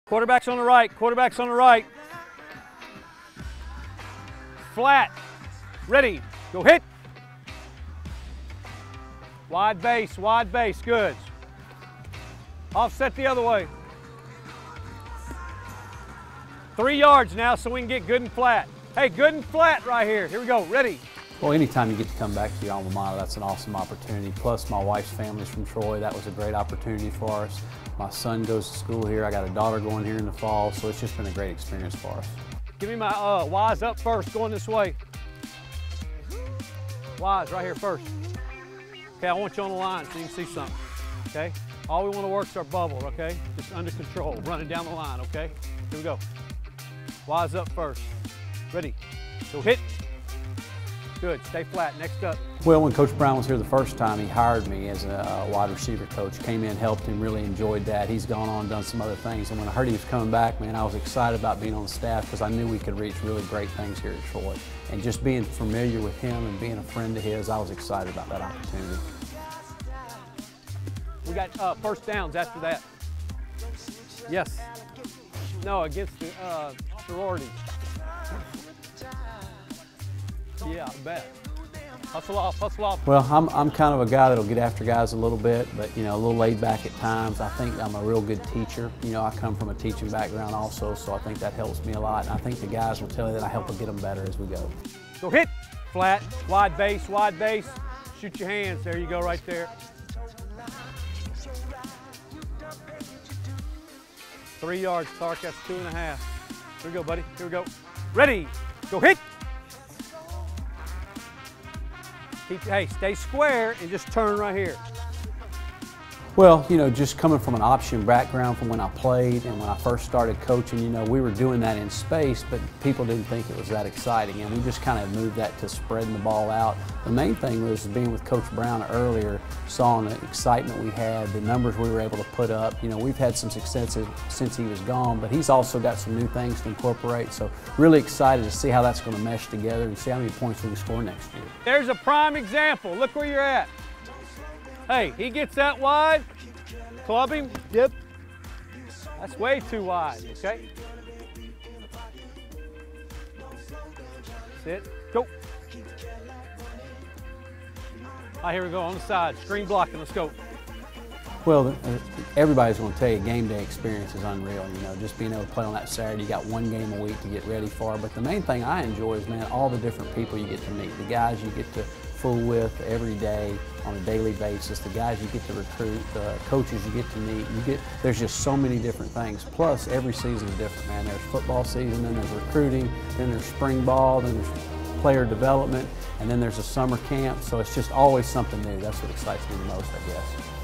Quarterback's on the right, quarterback's on the right. Flat, ready, go hit. Wide base, good. Offset the other way. 3 yards now so we can get good and flat. Hey, good and flat right here. Here we go, ready. Well, anytime you get to come back to your alma mater, that's an awesome opportunity. Plus, my wife's family's from Troy. That was a great opportunity for us. My son goes to school here. I got a daughter going here in the fall, so it's just been a great experience for us. Give me my Y's up first, going this way. Y's right here first. Okay, I want you on the line so you can see something, okay? All we want to work is our bubble, okay? Just under control, running down the line, okay? Here we go. Y's up first. Ready, go hit. Good, stay flat, next up. Well, when Coach Brown was here the first time, he hired me as a wide receiver coach. Came in, helped him, really enjoyed that. He's gone on and done some other things. And when I heard he was coming back, man, I was excited about being on the staff because I knew we could reach really great things here at Troy. And just being familiar with him and being a friend of his, I was excited about that opportunity. We got first downs after that. Yes. No, against the sorority. Yeah, I bet. Hustle off, hustle off. Well, I'm kind of a guy that'll get after guys a little bit, but, you know, a little laid back at times. I think I'm a real good teacher. You know, I come from a teaching background also, so I think that helps me a lot. And I think the guys will tell you that I help them get them better as we go. Go hit, flat, wide base, shoot your hands. There you go, right there. 3 yards, Clark, that's 2.5. Here we go, buddy, here we go. Ready, go hit. Hey, stay square and just turn right here. Well, you know, just coming from an option background from when I played and when I first started coaching, you know, we were doing that in space, but people didn't think it was that exciting. And we just kind of moved that to spreading the ball out. The main thing was being with Coach Brown earlier, saw the excitement we had, the numbers we were able to put up. You know, we've had some successes since he was gone, but he's also got some new things to incorporate. So really excited to see how that's going to mesh together and see how many points we can score next year. There's a prime example. Look where you're at. Hey, he gets that wide, club him, yep. That's way too wide, okay? Sit, go. All right, here we go, on the side, screen blocking, let's go. Well, everybody's going to tell you game day experience is unreal. You know, just being able to play on that Saturday, you got one game a week to get ready for. But the main thing I enjoy is, man, all the different people you get to meet, the guys you get to fool with every day on a daily basis, the guys you get to recruit, the coaches you get to meet. There's just so many different things. Plus, every season is different, man. There's football season, then there's recruiting, then there's spring ball, then there's player development, and then there's a summer camp. So it's just always something new. That's what excites me the most, I guess.